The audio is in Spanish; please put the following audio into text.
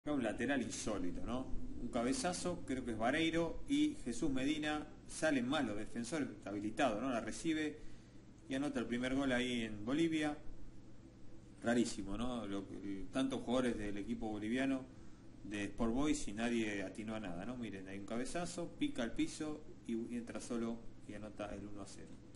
Acá un lateral insólito, ¿no? Un cabezazo, creo que es Vareiro, y Jesús Medina salen mal los defensores, está habilitado, ¿no? La recibe y anota el primer gol ahí en Bolivia. Rarísimo, ¿no? Tantos jugadores del equipo boliviano de Sport Boys y nadie atinó a nada, ¿no? Miren, hay un cabezazo, pica al piso y entra solo y anota el 1-0.